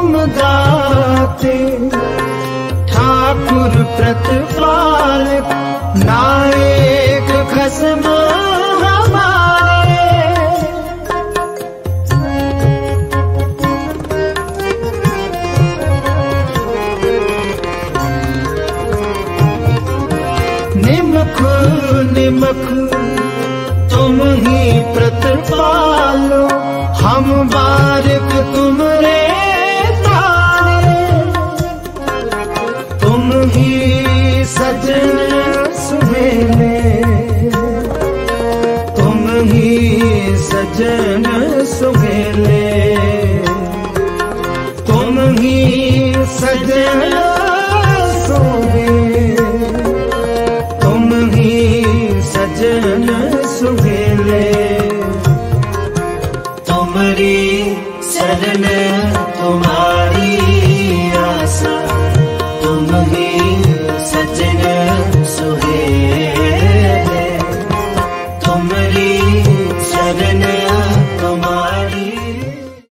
तुम दाते ठाकुर प्रतिपालक नायक खसम हमारे। निमख निमख तुम ही प्रतिपालो, हम बारिक तुमरे तारे। तुम ही सजन सुहेले, तुम ही सजन सुहेले, तुम ही सजन सुहेले, तुम ही सजन सुहेले। तुमरी शरण तुम्हारी